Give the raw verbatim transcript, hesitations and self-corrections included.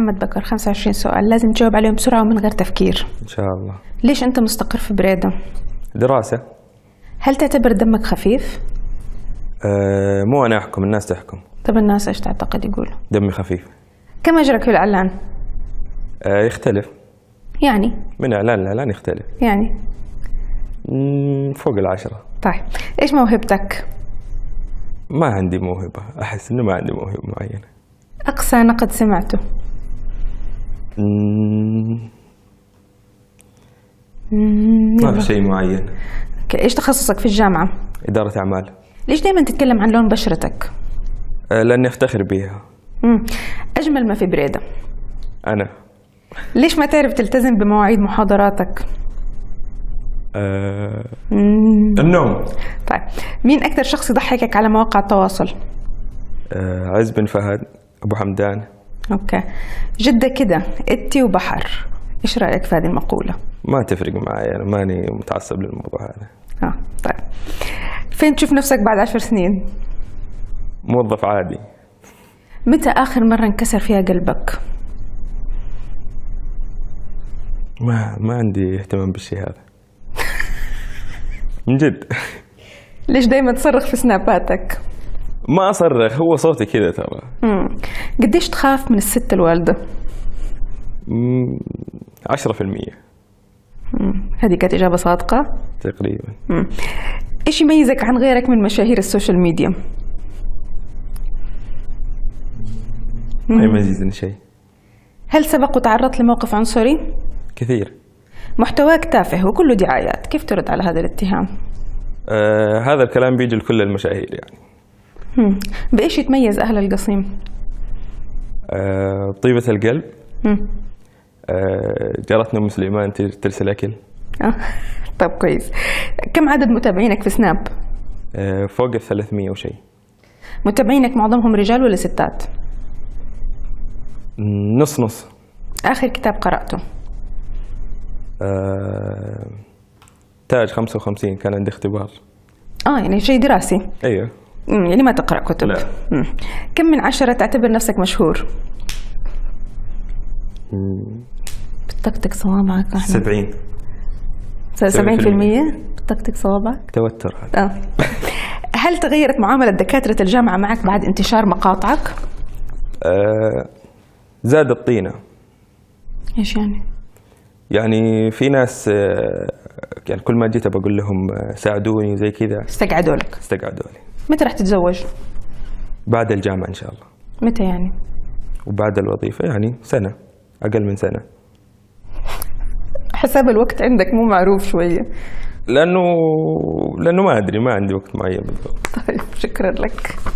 محمد بكر، خمسة وعشرين سؤال لازم تجاوب عليهم بسرعة ومن غير تفكير. إن شاء الله. ليش أنت مستقر في بريدة؟ دراسة. هل تعتبر دمك خفيف؟ أه مو أنا أحكم، الناس تحكم. طب الناس إيش تعتقد يقولوا؟ دمي خفيف. كم أجرك في الإعلان؟ أه يختلف. يعني؟ من إعلان لإعلان يختلف. يعني؟ فوق العشرة. طيب إيش موهبتك؟ ما عندي موهبة، أحس إنه ما عندي موهبة معينة. أقصى نقد سمعته؟ مم... ما في شيء معين. إيش تخصصك في الجامعة؟ إدارة أعمال. ليش دائما تتكلم عن لون بشرتك؟ أه لأني أفتخر بيها. مم. أجمل ما في بريدة؟ أنا. ليش ما تعرف تلتزم بمواعيد محاضراتك؟ أه... النوم. طيب مين أكثر شخص يضحكك على مواقع التواصل؟ أه... عز بن فهد، أبو حمدان. أوكي. جدة كده إتي وبحر، إيش رأيك في هذه المقولة؟ ما تفرق معي، أنا ماني متعصب للموضوع هذا. آه طيب فين تشوف نفسك بعد عشر سنين؟ موظف عادي. متى آخر مرة انكسر فيها قلبك؟ ما ما عندي اهتمام بالشيء هذا. من جد. ليش دايما تصرخ في سناباتك؟ ما أصرخ، هو صوتي كذا ترى. امم قديش تخاف من الست الوالدة؟ امم عشرة في المية. امم هذه كانت إجابة صادقة؟ تقريبا. امم إيش يميزك عن غيرك من مشاهير السوشيال ميديا؟ ما يميزني شيء. هل سبق وتعرضت لموقف عنصري؟ كثير. محتواك تافه وكله دعايات، كيف ترد على هذا الاتهام؟ آه هذا الكلام بيجي لكل المشاهير يعني. مم. بإيش يتميز أهل القصيم؟ آه طيبة القلب. آه جارتنا أم سليمان ترسل أكل. آه. طب كويس. كم عدد متابعينك في سناب؟ آه فوق الثلاثمية وشيء. متابعينك معظمهم رجال ولا ستات؟ نص نص. آخر كتاب قرأته؟ آه... تاج خمسة وخمسين، كان عندي اختبار. اه يعني شيء دراسي. ايوه. مم. يعني ما تقرأ كتب. لا. مم. كم من عشرة تعتبر نفسك مشهور؟ مم. بتطقطق صوابعك احنا. سبعين. سبعين في المية بتطقطق صوابعك؟ توتر هذا. اه. هل تغيرت معاملة دكاترة الجامعة معك بعد انتشار مقاطعك؟ آه... زاد الطينة. ايش يعني؟ يعني في ناس يعني كل ما جيت بقول لهم ساعدوني زي كذا استقعدوا لك. استقعدوا لي. متى راح تتزوج؟ بعد الجامعة إن شاء الله. متى يعني؟ وبعد الوظيفة يعني سنة، أقل من سنة. حساب الوقت عندك مو معروف شوية. لأنه لأنه ما أدري، ما عندي وقت معين بالضبط. طيب شكرا لك.